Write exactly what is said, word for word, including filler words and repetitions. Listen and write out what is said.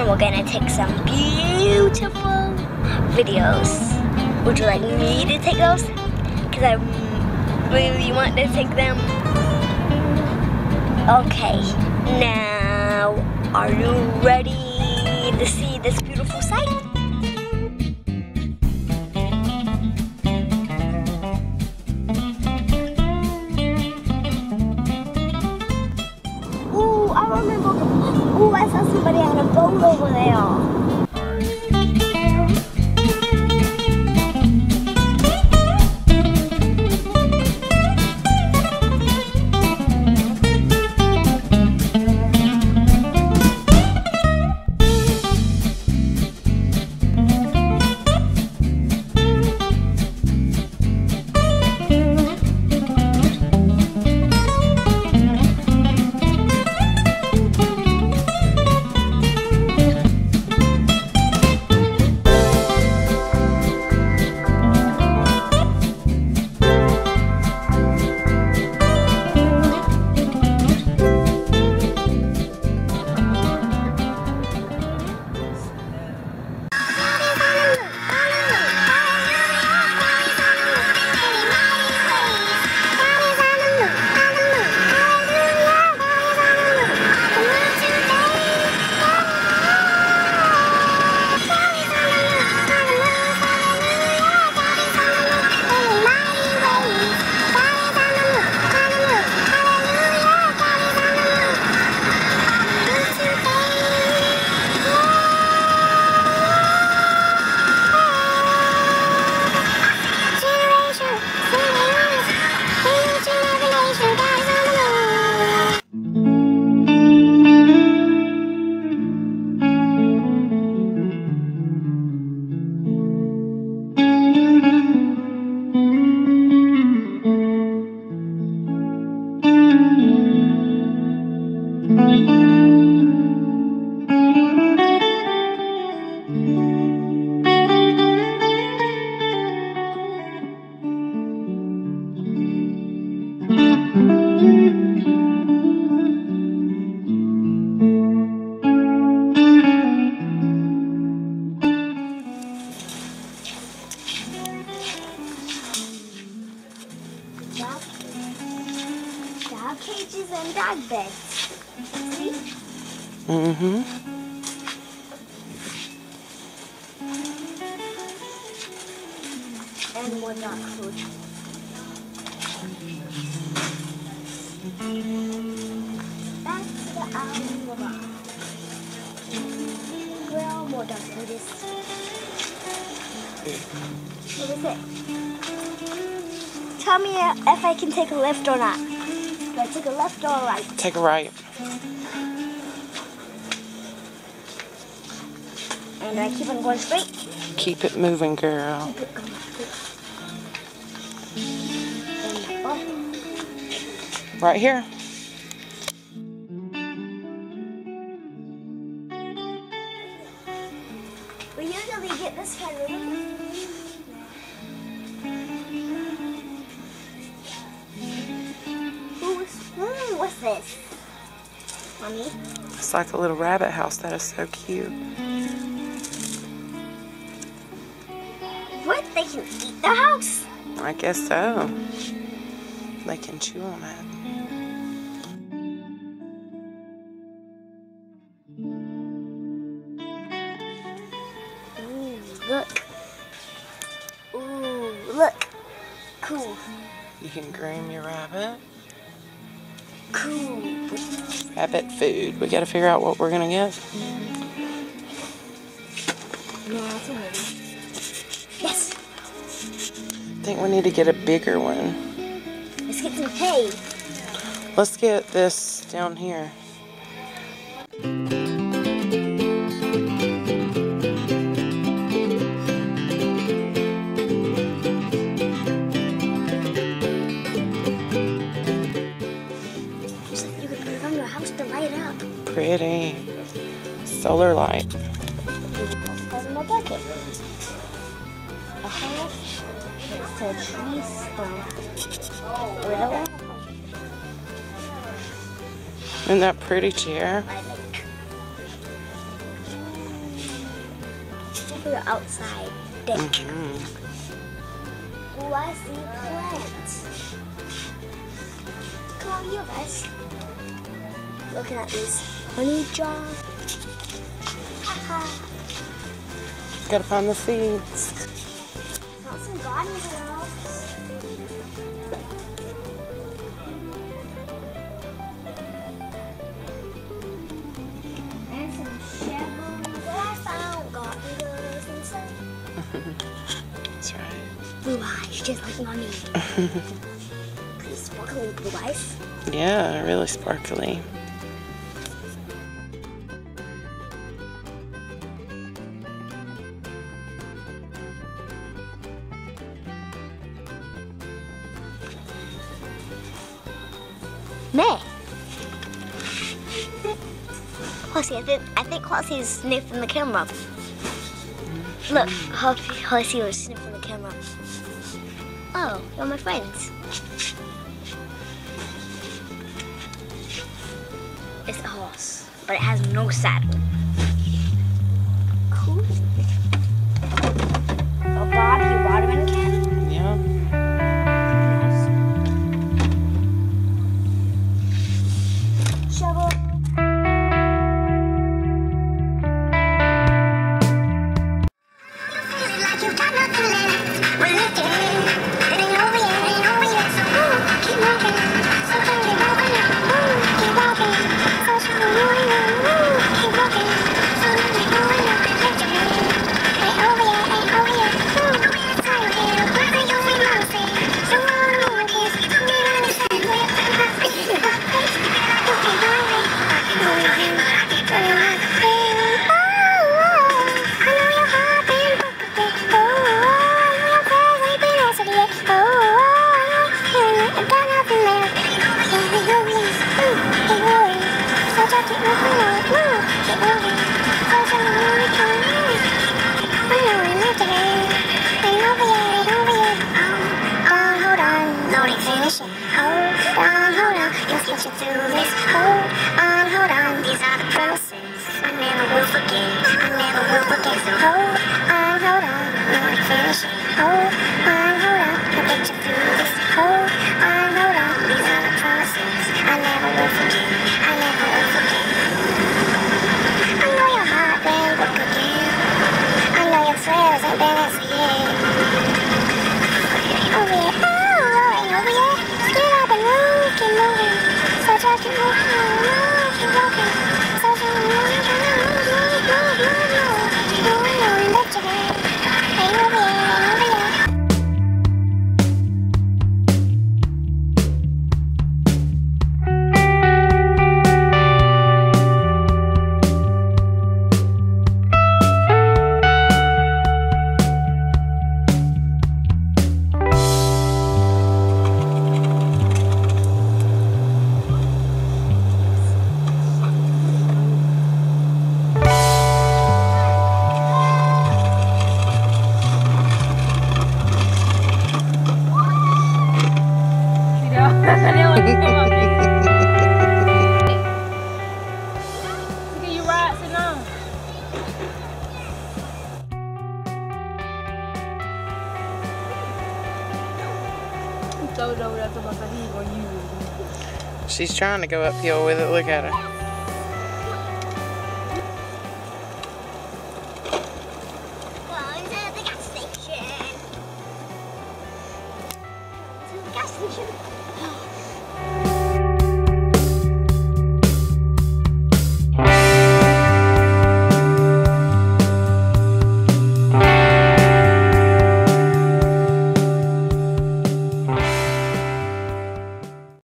and we're gonna take some beautiful videos. Would you like me to take those? Because I really want to take them. Okay, now are you ready to see this beautiful sight? Ooh, I remember. Ooh, I saw somebody on a boat over there. Dog cages and dog beds. See? Mm-hmm. And more dog food. Back to the outdoor. Well, more dog food is. What is it? Tell me if I can take a left or not. Do I take a left or a right? Take a right. And I keep on going straight? Keep it moving, girl. Keep it going straight. And, oh. Right here. We usually get this kind of room. Hmm, what's this? Mommy? It's like a little rabbit house. That is so cute. What? They can eat the house? I guess so. They can chew on it. Ooh, look. Ooh, look. Cool. You can groom your rabbit. Cool. Rabbit food. We gotta figure out what we're gonna get. No, it's a heavy. Yes. I think we need to get a bigger one. Let's get some hay. Let's get this down here. You could put it on your house to light up. Pretty. Solar light. Put in a bucket. A house. It's a tree stump. With a lamp. Isn't that pretty chair? I like. the outside deck. Mm-hmm. Oh, I see plants. Come on, you guys. Looking at this honey jar. Haha. Gotta find the seeds. Found some garden gloves. And some shovels. I found garden gloves and stuff. That's right. Blue eyes, just like mommy. Pretty sparkly blue eyes. Yeah, really sparkly. May. Horsey, I think I think Hosey's sniffing the camera. Look, Horsey was sniffing the camera. Oh, you're my friends. It's a horse, but it has no saddle. Cool. A body watermelon can? Yeah. Shovel. She's trying to go uphill with it. Look at her. Going to the gas station. To the gas station.